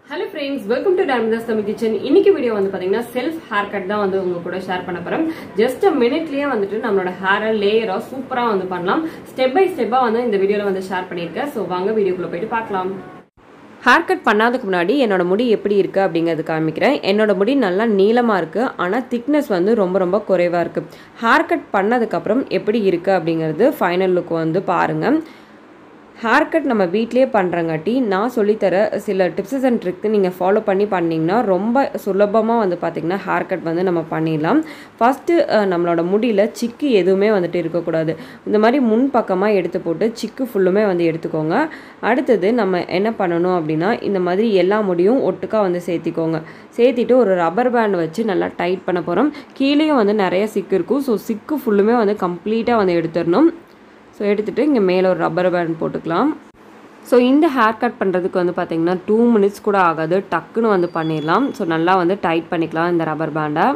Hello friends, welcome to Narmatha's kitchen. இன்னைக்கு video வந்து பாத்தீங்கன்னா செல்ஃப் ஹேர் கட் தான் வந்து உங்க கூட ஷேர் பண்ண போறேன். ஜஸ்ட் a minuteலயே வந்துட்டு நம்மளோட ஹேரை லேயரா சூப்பரா வந்து பண்ணலாம். ஸ்டெப் பை ஸ்டெப்பா வந்து இந்த வீடியோல வந்து ஷேர் பண்ணிருக்கேன். சோ வாங்க வீடியோக்குள்ள போயிட்டு பார்க்கலாம். ஹேர் கட் பண்ணாததுக்கு முன்னாடி என்னோட முடி எப்படி இருக்கு அப்படிங்கறது காமிக்கிறேன். என்னோட முடி நல்லா நீளமா இருக்கு, ஆனா thickness வந்து ரொம்ப குறைவா இருக்கு. ஹேர் கட் பண்ணதுக்கு அப்புறம் எப்படி இருக்கு அப்படிங்கிறது ஃபைனல் லுக் வந்து பாருங்க. ஹேர் கட் நம்ம வீட்லயே பண்றங்காட்டி நான் சொல்லி தர சில டிப்ஸ் அண்ட் ட்ரிக்ஸ் நீங்க ஃபாலோ பண்ணீங்கன்னா ரொம்ப சுலபமா வந்து பாத்தீங்கன்னா ஹேர் கட் வந்து நம்ம பண்ணிடலாம். ஃபர்ஸ்ட் நம்மளோட முடியில சிக்கு எதுவுமே வந்துட்டு இருக்க கூடாது. இந்த மாதிரி முன் பக்கமா எடுத்து போட்டு சிக்கு ஃபுல்லுமே வந்து எடுத்துக்கோங்க. அடுத்து நம்ம என்ன பண்ணணும் அப்படினா இந்த மாதிரி எல்லா முடியும் ஒட்டுக்கா வந்து சேர்த்திக்கோங்க. சேர்த்திட்டு ஒரு ரப்பர் பேண்ட் வச்சு நல்லா டைட் பண்ண போறோம். கீழேயும் வந்து நிறைய சிக்கு இருக்கும். சோ சிக்கு ஃபுல்லுமே வந்து கம்ப்ளீட்டா வந்து எடுத்துறணும். ஸோ எடுத்துகிட்டு இங்கே மேலே ஒரு ரப்பர் பேண்ட் போட்டுக்கலாம். ஸோ இந்த ஹேர் கட் பண்ணுறதுக்கு வந்து பார்த்திங்கன்னா 2 minutes கூட ஆகாது, டக்குன்னு வந்து பண்ணிடலாம். ஸோ நல்லா வந்து டைட் பண்ணிக்கலாம் இந்த ரப்பர் பேண்டை.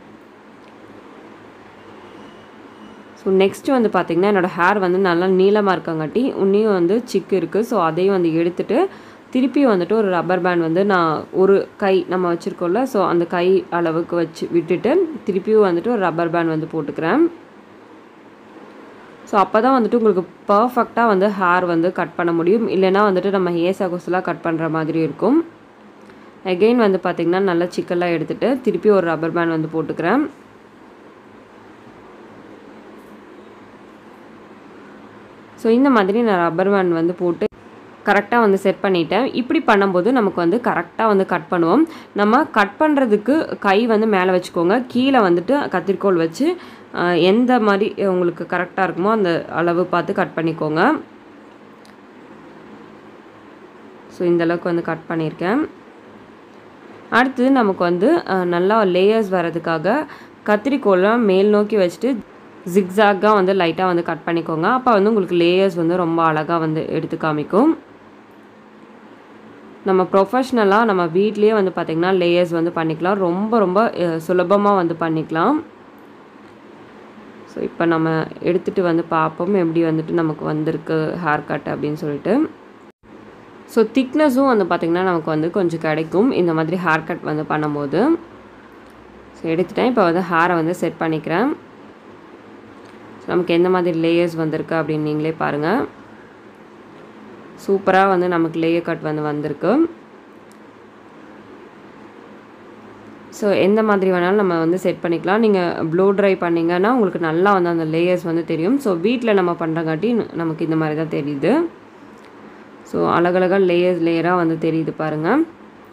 ஸோ நெக்ஸ்ட்டு வந்து பார்த்திங்கன்னா என்னோடய ஹேர் வந்து நல்லா நீளமாக இருக்கங்காட்டி இன்னும் வந்து சிக்கு இருக்குது. ஸோ அதையும் வந்து எடுத்துகிட்டு திருப்பி வந்துட்டு ஒரு ரப்பர் பேண்ட் வந்து நான் ஒரு கை நம்ம வச்சுருக்கோம்ல, ஸோ அந்த கை அளவுக்கு வச்சு விட்டுட்டு திருப்பியும் வந்துட்டு ஒரு ரப்பர் பேண்ட் வந்து போட்டுக்கிறேன். ஸோ அப்போ தான் வந்துட்டு உங்களுக்கு பர்ஃபெக்டாக வந்து ஹேர் வந்து கட் பண்ண முடியும். இல்லைனா வந்துட்டு நம்ம ஏசாகோஸ்லாம் கட் பண்ணுற மாதிரி இருக்கும். அகெயின் வந்து பார்த்திங்கன்னா நல்லா சிக்கெல்லாம் எடுத்துகிட்டு திருப்பி ஒரு ரப்பர் பேண்ட் வந்து போட்டுக்கிறேன். ஸோ இந்த மாதிரி நான் ரப்பர் பேண்ட் வந்து போட்டு கரெக்டாக வந்து செட் பண்ணிட்டேன். இப்படி பண்ணும்போது நமக்கு வந்து கரெக்டாக வந்து கட் பண்ணுவோம். நம்ம கட் பண்ணுறதுக்கு கை வந்து மேலே வச்சுக்கோங்க, கீழே வந்துட்டு கத்திரிக்கோல் வச்சு எந்த மாதிரி உங்களுக்கு கரெக்டாக இருக்குமோ அந்த அளவு பார்த்து கட் பண்ணிக்கோங்க. ஸோ இந்தளவுக்கு வந்து கட் பண்ணியிருக்கேன். அடுத்தது நமக்கு வந்து நல்லா லேயர்ஸ் வர்றதுக்காக கத்திரிக்கோலாம் மேல் நோக்கி வச்சுட்டு ஜிக்ஸாக்காக வந்து லைட்டாக வந்து கட் பண்ணிக்கோங்க. அப்போ வந்து உங்களுக்கு லேயர்ஸ் வந்து ரொம்ப அழகாக வந்து எடுத்து காமிக்கும். நம்ம ப்ரொஃபஷ்னலாக நம்ம வீட்லேயே வந்து பார்த்திங்கன்னா லேயர்ஸ் வந்து பண்ணிக்கலாம். ரொம்ப சுலபமாக வந்து பண்ணிக்கலாம். ஸோ இப்போ நம்ம எடுத்துகிட்டு வந்து பார்ப்போம் எப்படி வந்துட்டு நமக்கு வந்திருக்கு ஹேர் கட் அப்படின்னு சொல்லிட்டு. ஸோ திக்னஸும் வந்து பார்த்திங்கன்னா நமக்கு வந்து கொஞ்சம் கிடைக்கும் இந்த மாதிரி ஹேர் கட் வந்து பண்ணும்போது. ஸோ எடுத்துட்டேன். இப்போ வந்து ஹேரை வந்து செட் பண்ணிக்கிறேன். ஸோ நமக்கு எந்த மாதிரி லேயர்ஸ் வந்திருக்கு அப்படின்னு நீங்களே பாருங்கள். சூப்பராக வந்து நமக்கு லேயர் கட் வந்து வந்திருக்கு. ஸோ எந்த மாதிரி வேணாலும் நம்ம வந்து செட் பண்ணிக்கலாம். நீங்கள் ப்ளோ ட்ரை பண்ணிங்கன்னா உங்களுக்கு நல்லா வந்து அந்த லேயர்ஸ் வந்து தெரியும். ஸோ வீட்டில் நம்ம பண்ணுறங்காட்டி நமக்கு இந்த மாதிரி தான் தெரியுது. ஸோ அழகழகாக லேயராக வந்து தெரியுது பாருங்கள்.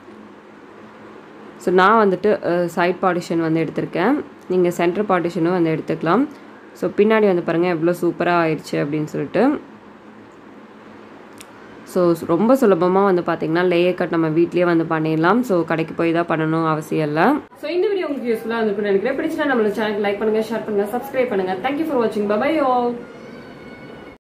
ஸோ நான் வந்துட்டு சைட் பார்ட்டிஷன் வந்து எடுத்திருக்கேன். நீங்கள் சென்டர் பார்ட்டிஷனும் வந்து எடுத்துக்கலாம். ஸோ பின்னாடி வந்து பாருங்கள் எவ்வளோ சூப்பராக ஆயிடுச்சு அப்படின்னு சொல்லிட்டு. ஸோ ரொம்ப சுலபமாக வந்து பார்த்திங்கன்னா லேயர் கட் நம்ம வீட்லேயே வந்து பண்ணிடலாம். ஸோ கடைக்கு போய் தான் பண்ணணும் அவசியம் இல்லை. ஸோ இந்த வீடியோ உங்களுக்கு யூஸ்ஃபுல்லாக இருக்குன்னு நினைக்கிறேன். பிடிச்சா நம்மளோட சேனல் லைக் பண்ணுங்கள், ஷேர் பண்ணுங்கள், சப்ஸ்கிரைப் பண்ணுங்கள். தேங்க்யூ ஃபார் வாட்சிங். Bye bye all.